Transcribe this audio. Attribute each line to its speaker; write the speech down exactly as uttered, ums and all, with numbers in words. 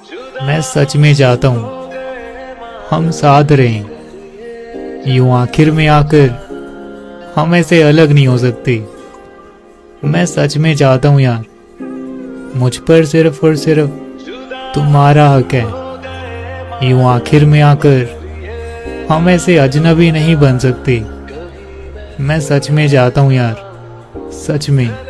Speaker 1: मैं सच में चाहता हूँ हम साथ रहें। यूं आखिर में आकर हम ऐसे अलग नहीं हो सकते। मैं सच में चाहता हूँ यार, मुझ पर सिर्फ और सिर्फ तुम्हारा हक है। यूं आखिर में आकर हम ऐसे अजनबी नहीं बन सकते। मैं सच में चाहता हूँ यार, सच में।